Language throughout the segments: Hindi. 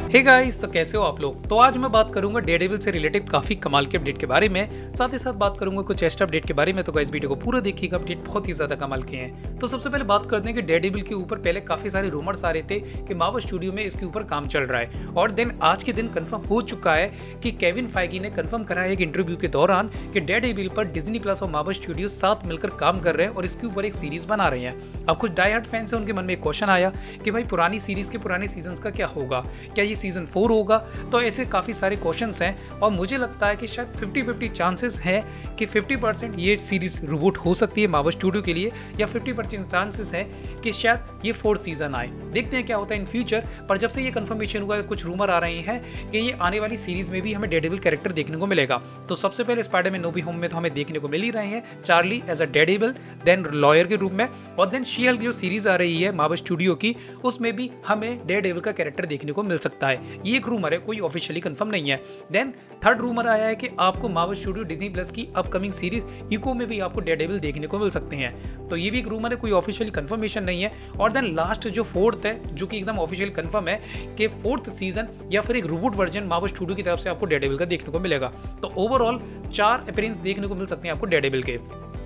हे गाइस, तो कैसे हो आप लोग। तो आज मैं बात करूंगा डेयरडेविल से रिलेटेड काफी कमाल के अपडेट के बारे में, साथ ही साथ बात करूंगा कुछ एक्स्ट्रा अपडेट के बारे में। तो गाइस वीडियो को पूरा देखिएगा, अपडेट बहुत ही ज्यादा कमाल के हैं। तो सबसे पहले बात करते हैं कि डेयरडेविल के ऊपर पहले काफी सारे रूमर्स आ रहे थे कि मार्वल स्टूडियो में इसके ऊपर काम चल रहा है, और देन आज के दिन कंफर्म हो चुका है कि केविन फाइगी ने कंफर्म करा है एक इंटरव्यू के दौरान कि डेयरडेविल पर डिज्नी प्लस और मार्वल स्टूडियो साथ मिलकर काम कर रहे हैं और इसके ऊपर एक सीरीज बना रहे हैं। अब कुछ डाई हार्ड फैंस हैं, उनके मन में एक क्वेश्चन आया कि भाई पुरानी सीरीज के पुराने सीजन का क्या होगा, क्या ये सीजन 4 होगा। तो ऐसे काफ़ी सारे क्वेश्चंस हैं और मुझे लगता है कि शायद 50-50 चांसेस हैं कि 50% ये सीरीज रिबूट हो सकती है मार्वल स्टूडियो के लिए, या 50% चांसेस हैं कि शायद ये 4th सीजन आए। देखते हैं क्या होता है इन फ्यूचर। पर जब से ये कंफर्मेशन हुआ, कुछ रूमर आ रहे हैं कि ये आने वाली सीरीज में भी हमें डेयरडेविल कैरेक्टर देखने को मिलेगा। तो सबसे पहले स्पाइडरमैन नो वे होम में तो हमें देखने को मिल ही रहे हैं Charlie as a daredevil, then lawyer के रूप में, और देन शी-हल्क जो सीरीज आ रही है मार्वल स्टूडियो की, उसमें भी हमें डेयरडेविल का कैरेक्टर देखने को मिल सकता है। ये एक रूमर है, कोई ऑफिशियली कंफर्म नहीं है। देन थर्ड रूमर आया है कि आपको मार्वल स्टूडियो डिज्नी प्लस की अपकमिंग सीरीज इको में भी आपको डेयरडेविल देखने को मिल सकते हैं। तो ये भी एक रूमर है, कोई ऑफिशियली कंफर्मेशन नहीं है। और देन लास्ट जो 4th है, जो कि एकदम ऑफिशियल कंफर्म है कि 4th सीजन या फिर एक रिबूट वर्जन मार्वल स्टूडियो की तरफ से आपको डेयरडेविल का देखने को मिलेगा। तो ओवरऑल 4 अपीयरेंस देखने को मिल सकते हैं आपको डेयरडेविल के।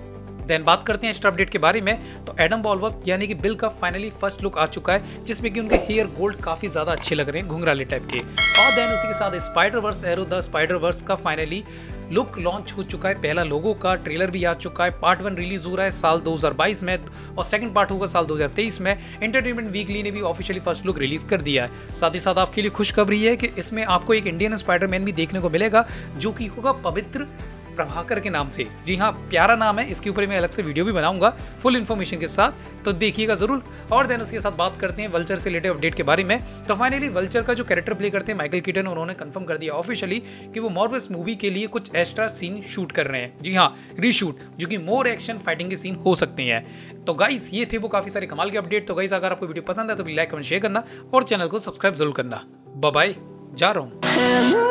देन बात करते हैं एक्स्ट्रा अपडेट के बारे में। तो एडम बॉलवर्क यानी कि बिल का फाइनली फर्स्ट लुक आ चुका है, जिसमें कि उनके हेयर गोल्ड काफी ज्यादा अच्छे लग रहे हैं, घुंघराले टाइप के। और देन उसी के साथ स्पाइडर वर्स एरो द स्पाइडर वर्स का फाइनली लुक लॉन्च हो चुका है। पहला लोगो का ट्रेलर भी आ चुका है। पार्ट 1 रिलीज हो रहा है साल 2022 में और सेकंड पार्ट होगा साल 2023 में। एंटरटेनमेंट वीकली ने भी ऑफिशियली फर्स्ट लुक रिलीज कर दिया है। साथ ही साथ आपके लिए खुशखबरी है कि इसमें आपको एक इंडियन स्पाइडरमैन भी देखने को मिलेगा, जो कि होगा पवित्र प्रभाकर के नाम से। जी हाँ, प्यारा नाम है, इसके ऊपर मैं अलग से वीडियो भी बनाऊंगा फुल इन्फॉर्मेशन के साथ, तो देखिएगा जरूर। और देन उसके साथ बात करते हैं वल्चर से रिलेटेड अपडेट के बारे में। तो फाइनली वल्चर का जो कैरेक्टर प्ले करते हैं माइकल कीटन, उन्होंने कंफर्म कर दिया ऑफिशियली कि वो मॉर्वेल्स मूवी के लिए कुछ एक्स्ट्रा सीन शूट कर रहे हैं। जी हाँ, रीशूट, जो कि मोर एक्शन फाइटिंग के सीन हो सकते हैं। तो गाइस ये थे वो काफी सारे कमाल के अपडेट। तो गाइस अगर आपको वीडियो पसंद है तो लाइक कमेंट शेयर करना और चैनल को सब्सक्राइब जरूर करना। बाय बाय, जा रहा हूँ।